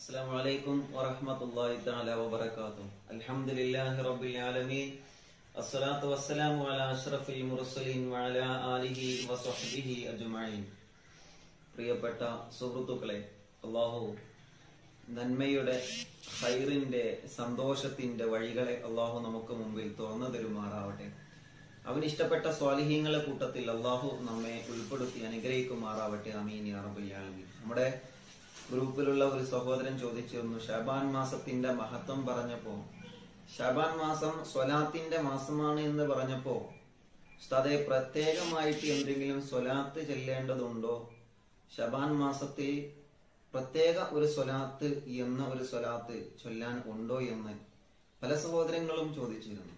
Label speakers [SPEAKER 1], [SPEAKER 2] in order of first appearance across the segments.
[SPEAKER 1] السلام عليكم ورحمة الله تعالى وبركاته. الحمد لله رب العالمين. الصلاة والسلام على أشرف المرسلين وعلى آله وصحبه أجمعين. പ്രിയപ്പെട്ട സുഹൃത്തുക്കളെ, അല്ലാഹു നന്മയുടെ ഖൈറിന്റെ സന്തോഷത്തിന്റെ വഴികളെ അല്ലാഹു നമുക്ക് മുമ്പിൽ തുറന്നു തരുമാറാവട്ടെ. അവന് ഇഷ്ടപ്പെട്ട സ്വാലിഹീങ്ങളുടെ കൂട്ടത്തിൽ അല്ലാഹു നമ്മെ ഉൾപ്പെടുത്തി അനുഗ്രഹിക്കുമാറാവട്ടെ. ആമീൻ യാ റബ്ബൽ ആലമീൻ. നമ്മുടെ ഗ്രൂപ്പിലുള്ള ഒരു സഹോദരൻ ചോദിച്ചിരുന്നു, ഷാബാൻ മാസത്തിന്റെ മഹത്വം പറഞ്ഞപ്പോ, ഷാബാൻ മാസം സ്വലാത്തിന്റെ മാസമാണ് എന്ന് പറഞ്ഞപ്പോ ഉസ്താദേ, പ്രത്യേകമായിട്ട് എന്തെങ്കിലും സ്വലാത്ത് ചെല്ലേണ്ടതുണ്ടോ? ഷാബാൻ മാസത്തിൽ പ്രത്യേക ഒരു സ്വലാത്ത് എന്ന ഒരു സ്വലാത്ത് ചൊല്ലാൻ ഉണ്ടോ എന്ന് പല സഹോദരങ്ങളും ചോദിച്ചിരുന്നു.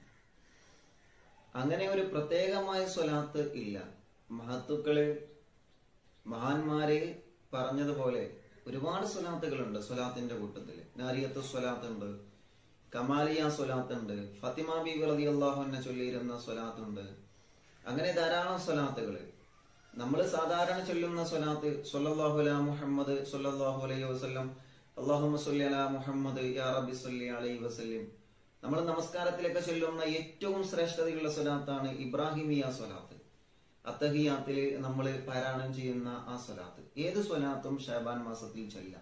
[SPEAKER 1] അങ്ങനെ ഒരു പ്രത്യേകമായ സ്വലാത്ത് ഇല്ല. മഹത്തുക്കള് മഹാന്മാരെ പറഞ്ഞതുപോലെ ഒരുപാട് സ്വലാത്തുകളുണ്ട്. സ്വലാത്തിന്റെ കൂട്ടത്തില് നാരിയത്ത് സ്വലാത്ത് ഉണ്ട്, കമാലിയ സ്വലാത്ത് ഉണ്ട്, ഫാത്തിമ ബീവി റളിയല്ലാഹു അൻഹ ചൊല്ലിയിരുന്ന സ്വലാത്ത് ഉണ്ട്. അങ്ങനെ ധാരാളം സ്വലാത്തുകള്. നമ്മൾ സാധാരണ ചൊല്ലുന്ന സ്വലാത്ത് സ്വല്ലല്ലാഹു അലാ മുഹമ്മദ് സ്വല്ലല്ലാഹു അലൈഹി വസല്ലം, അല്ലാഹുമ്മ സ്വല്ലി അലാ മുഹമ്മദ് യാ റബ്ബി സ്വല്ലി അലൈഹി വസല്ലം. നമ്മൾ നമസ്കാരത്തിലൊക്കെ ചൊല്ലുന്ന ഏറ്റവും ശ്രേഷ്ഠതയുള്ള സ്വലാത്താണ് ഇബ്രാഹിമിയ സ്വലാത്ത്. അത്തഹിയാത്തിൽ നമ്മൾ പാരായണം ചെയ്യുന്ന ആ സ്വലാത്ത്. ഏത് സ്വലാത്തും ഷാബാൻ മാസത്തിൽ ചൊല്ലാം.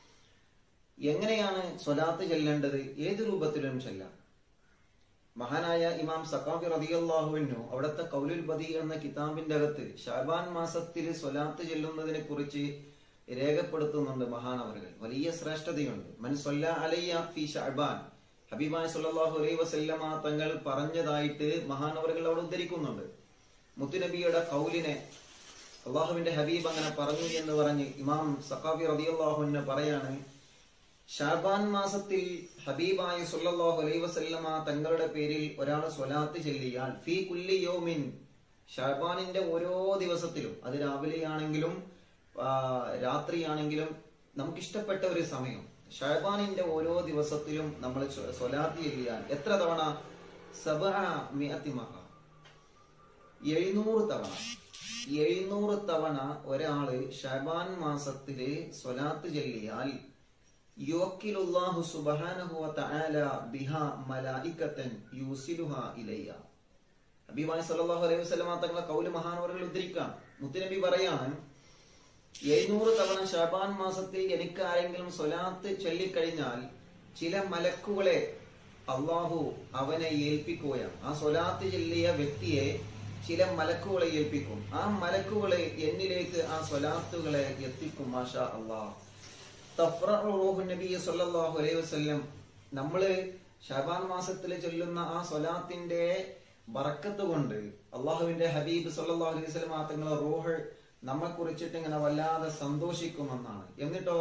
[SPEAKER 1] എങ്ങനെയാണ് സ്വലാത്ത് ചൊല്ലേണ്ടത്? ഏത് രൂപത്തിലും ചൊല്ലാം. മഹാനായ ഇമാം സഖാഫി റളിയല്ലാഹു അൻഹു അവിടുത്തെ ഖൗലുൽ ബദീ എന്ന കിതാബിന്റെ അകത്ത് ഷാബാൻ മാസത്തിൽ സ്വലാത്ത് ചൊല്ലുന്നതിനെ കുറിച്ച് രേഖപ്പെടുത്തുന്നുണ്ട് മഹാനവറുകൾ. വലിയ ശ്രേഷ്ഠതയുണ്ട്. മൻ സ്വല്ല അലയ്യ ഫീ ഷഅബാൻ, ഹബീബായ സല്ലല്ലാഹു അലൈഹി വസല്ലമ തങ്ങൾ പറഞ്ഞതായിട്ട് മഹാനവറുകൾ അവിടെ ഉദ്ധരിക്കുന്നുണ്ട്. മുത്തുനബിയുടെ ഖൗലിനെ അള്ളാഹുവിന്റെ ഹബീബ് അങ്ങനെ പറഞ്ഞു എന്ന് പറഞ്ഞ് ഇമാം സഖാഫി റളിയല്ലാഹു അൻഹു പറയാണ്, ഷാബാൻ മാസത്തിൽ ഹബീബായ സല്ലല്ലാഹു അലൈഹി വസല്ലമ തങ്ങളുടെ പേരിൽ ഒരാൾ സ്വലാത്ത് ചൊല്ലിയാൽ ഫീ കുല്ലി യൗമിൻ, ഷാബാനിന്റെ ഓരോ ദിവസത്തിലും, അത് രാവിലെയാണെങ്കിലും രാത്രിയാണെങ്കിലും നമുക്കിഷ്ടപ്പെട്ട ഒരു സമയം, ഷാബാനിന്റെ ഓരോ ദിവസത്തിലും നമ്മൾ സ്വലാത്ത് ചൊല്ലിയാൽ എത്ര തവണ? 700 മറ, 700 തവണ. 700 തവണ ഒരാള് ഷഅബാൻ മാസത്തില് സ്വലാത്ത് ചൊല്ലിയാൽ യുവക്കിലുല്ലാഹു സുബ്ഹാനഹു വ തആല ബിഹാ മലായികതൻ യൂസിലുഹാ ഇലയ്യ. ഹബീബായ സല്ലല്ലാഹു അലൈഹി വസല്ലമ തങ്ങളെ ഖൗല് മഹാനവറുകൾ ഉദ്ധരിക്കാം. മുത്തുനബി പറയാണ്, 700 തവണ ഷഅബാൻ മാസത്തിൽ എനിക്ക് ആരെങ്കിലും സ്വലാത്ത് ചൊല്ലിക്കഴിഞ്ഞാൽ ചില മലക്കുകളെ അള്ളാഹു അവനെ ഏൽപ്പിക്കുകയാണ്. ആ സ്വലാത്ത് ചൊല്ലിയ വ്യക്തിയെ ചില മലക്കുകളെ ഏൽപ്പിക്കും. ആ മലക്കുകളെ എന്നിലേക്ക് ആ സ്വലാത്തുകളെ എത്തിക്കും. മാഷാ അല്ലാഹ്. തഫ്റഉ റൂഹു നബി സ്വല്ലല്ലാഹു അലൈഹി വസല്ലം, നമ്മള് ശഅബാൻ മാസത്തിൽ ചൊല്ലുന്ന ആ സ്വലാത്തിന്റെ ബറക്കത്ത് കൊണ്ട് അള്ളാഹുവിന്റെ ഹബീബ് സ്വല്ലല്ലാഹു അലൈഹി വസല്ലം തങ്ങളെ റൂഹ് നമ്മെ കുറിച്ചിട്ട് ഇങ്ങനെ വല്ലാതെ സന്തോഷിക്കുമെന്നാണ്. എന്നിട്ടോ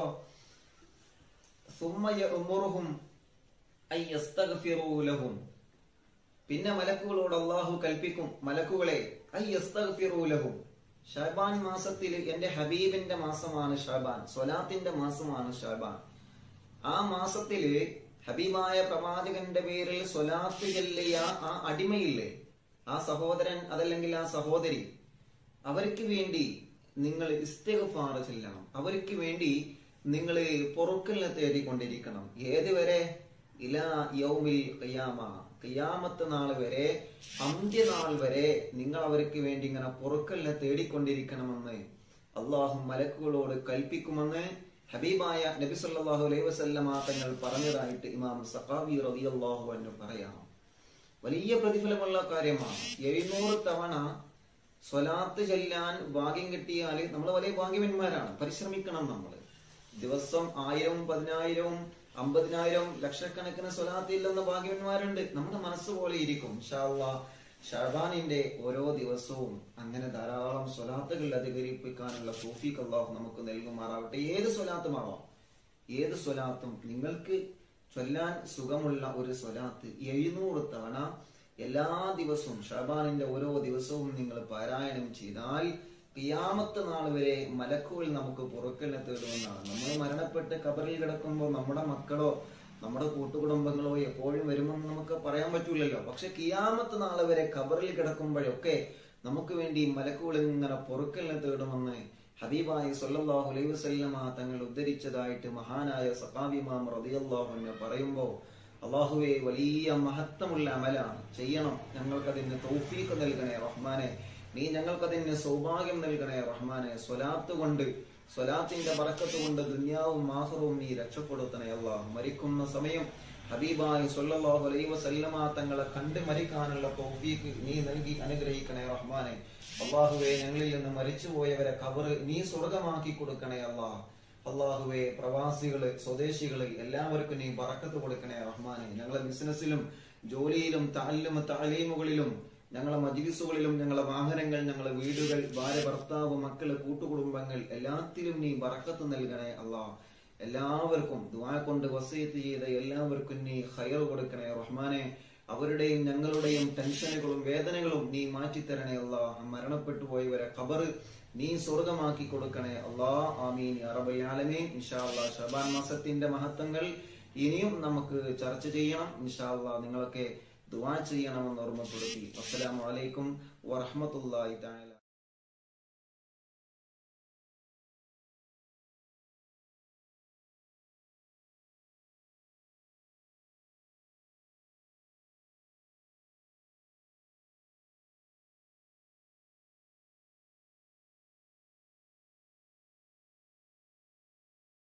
[SPEAKER 1] സുമ്മ യഅ്മുറുഹും അൻ യസ്തഗ്ഫിറൂ ലഹും, പിന്നെ മലക്കുകളോട് അള്ളാഹു കൽപ്പിക്കും, മലക്കുകളെ അയ്യസ്തഗ്ഫിറൂ ലഹും, ഷഅബാൻ മാസത്തിൽ എന്റെ ഹബീബിന്റെ മാസമാണ് ഷഅബാൻ, സ്വലാത്തിന്റെ മാസമാണ് ഷഅബാൻ. ആ മാസത്തില് ഹബീബായ പ്രവാചകന്റെ പേരിൽ സ്വലാത്ത് ചൊല്ലിയ ആ അടിമയില്ലേ, ആ സഹോദരൻ അതല്ലെങ്കിൽ ആ സഹോദരി, അവർക്ക് വേണ്ടി നിങ്ങൾ ഇസ്തിഗ്ഫാർ ചൊല്ലണം. അവർക്ക് വേണ്ടി നിങ്ങൾ പൊറുക്കലിനെ തേടിക്കൊണ്ടിരിക്കണം. ഏതുവരെ? ഇലാ യൗമിൽ ഖിയാമ, ഖിയാമത്ത് നാൾ വരെ, അന്ത്യനാൾ വരെ നിങ്ങൾ അവർക്ക് വേണ്ടി ഇങ്ങനെ പൊറുക്കലിനെ തേടിക്കൊണ്ടിരിക്കണമെന്ന് അള്ളാഹു മലക്കുകളോട് കൽപ്പിക്കുമെന്ന് ഹബീബായ നബി സല്ലല്ലാഹു അലൈഹി വസല്ലമ തങ്ങൾ പറഞ്ഞതായിട്ട് ഇമാം സഖാഫി റളിയല്ലാഹു അൻഹു പറയാം. വലിയ പ്രതിഫലമുള്ള കാര്യമാണ്. 700 തവണ സ്വലാത്ത് ചൊല്ലാൻ ഭാഗ്യം കിട്ടിയാൽ നമ്മൾ വലിയ ഭാഗ്യവന്മാരാണ്. പരിശ്രമിക്കണം. നമ്മൾ ദിവസം 1000, 10,000, 50,000, ലക്ഷക്കണക്കിന് സ്വലാത്ത് ഇല്ലെന്ന ഭാഗ്യവന്മാരുണ്ട്. നമ്മുടെ മനസ്സ് പോലെ ഇരിക്കും. ഇൻഷാ അല്ലാഹ് ഷഅബാനിന്റെ ഓരോ ദിവസവും അങ്ങനെ ധാരാളം സ്വലാത്തുകൾ അധികരിപ്പിക്കാനുള്ള തൗഫീഖ് അല്ലാഹു നമുക്ക് നൽകുമാറാവട്ടെ. ഏത് സ്വലാത്തുമാവാം, ഏത് സ്വലാത്തും നിങ്ങൾക്ക് ചൊല്ലാൻ സുഖമുള്ള ഒരു സ്വലാത്ത് 700 തവണ എല്ലാ ദിവസവും ഷഅബാനിന്റെ ഓരോ ദിവസവും നിങ്ങൾ പാരായണം ചെയ്താൽ ഖിയാമത്ത് നാൾ വരെ മലക്കുകൾ നമുക്ക് പൊറുക്കലിനെ തേടുമെന്നാണ്. നമ്മൾ മരണപ്പെട്ട് ഖബറിൽ കിടക്കുമ്പോൾ നമ്മുടെ മക്കളോ നമ്മുടെ കൂട്ടുകുടുംബങ്ങളോ എപ്പോഴും വരുമെന്ന് നമുക്ക് പറയാൻ പറ്റൂലല്ലോ. പക്ഷെ ഖിയാമത്ത് നാൾ വരെ ഖബറിൽ കിടക്കുമ്പോഴൊക്കെ നമുക്ക് വേണ്ടി മലക്കുകൾ ഇങ്ങനെ പൊറുക്കലിനെ തേടുമെന്ന് ഹബീബായി സ്വല്ലല്ലാഹു അലൈഹി വസല്ലമ തങ്ങൾ ഉദ്ധരിച്ചതായിട്ട് മഹാനായ സഖാബി ഇമാം റളിയല്ലാഹു അൻഹു പറയുമ്പോൾ, അല്ലാഹുവേ, വലിയ മഹത്വമുള്ള അമലാണ്, ചെയ്യണം, ഞങ്ങൾക്കതിന് തൗഫീഖ് നൽകണേ റഹ്മാനെ, നീ ഞങ്ങൾക്കതിന് സൗഭാഗ്യം നൽകണേ റഹ്മാനെ, സ്വലാത്ത് കൊണ്ട്, സ്വലാത്തിന്റെ ബറക്കത്ത് കൊണ്ട് ദുനിയാവും ആഖിറവും നീ രക്ഷപ്പെടുത്തണേ അല്ലാഹ്. മരിക്കുന്ന സമയം ഹബീബായി സ്വല്ലല്ലാഹു അലൈഹി വസല്ലമ തങ്ങളെ കണ്ട് മരിക്കാനുള്ള തൗഫീഖ് നീ നൽകി അനുഗ്രഹിക്കണേ റഹ്മാനെ. അല്ലാഹുവേ, ഞങ്ങളിൽ നിന്ന് മരിച്ചുപോയവരെ ഖബർ നീ സ്വർഗമാക്കി കൊടുക്കണേ അല്ലാഹ്. അല്ലാഹുവേ, പ്രവാസികള്, സ്വദേശികള് എല്ലാവർക്കും നീ ബറക്കത്ത് കൊടുക്കണേ റഹ്മാനെ. ഞങ്ങളെ ബിസിനസ്സിലും ജോലിയിലും താലീമുകളിലും ഞങ്ങളെ മജ്ലിസുകളിലും ഞങ്ങളെ വാഹനങ്ങൾ, ഞങ്ങളെ വീടുകൾ, ഭാര്യ, ഭർത്താവ്, മക്കള്, കൂട്ടുകുടുംബങ്ങൾ എല്ലാത്തിലും നീ ബറക്കത്ത് നൽകണേ അല്ലാഹ്. എല്ലാവർക്കും ദുആ കൊണ്ട് വസിയത്ത് ചെയ്ത എല്ലാവർക്കും നീ ഖൈർ കൊടുക്കണേ റഹ്മാനെ. അവരുടെയും ഞങ്ങളുടെയും ടെൻഷനുകളും വേദനകളും നീ മാറ്റിത്തരണേ അല്ലാഹ്. മരണപ്പെട്ടു പോയവരെ ഖബർ നീ സ്വർഗമാക്കി കൊടുക്കണേ അല്ലാഹ്. ആമീൻ യാ റബ്ബൽ ആലമീൻ. ഇൻഷാ അല്ലാഹ് ശഅബാൻ മാസത്തിന്റെ മഹത്വങ്ങൾ ഇനിയും നമുക്ക് ചർച്ച ചെയ്യണം. ഇൻഷാ അല്ലാഹ് നിങ്ങളൊക്കെ ദുആ ചെയ്യണമെന്ന് ഓർമ്മപ്പെടുത്തി. അസ്സലാമു അലൈക്കും വറഹ്മത്തുള്ളാഹി തആല.